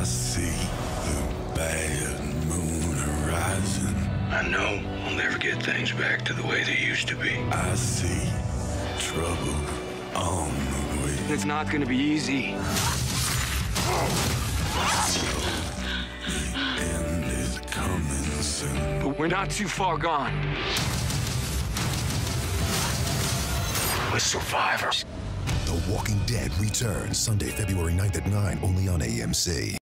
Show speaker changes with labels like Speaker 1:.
Speaker 1: see the bad moon horizon.
Speaker 2: I know we'll never get things back to the way they used to be.
Speaker 1: I see trouble on the way.
Speaker 3: It's not gonna be easy.
Speaker 1: The end is coming soon.
Speaker 3: But we're not too far gone. We're survivors.
Speaker 4: The Walking Dead returns Sunday, February 9th at 9, only on AMC.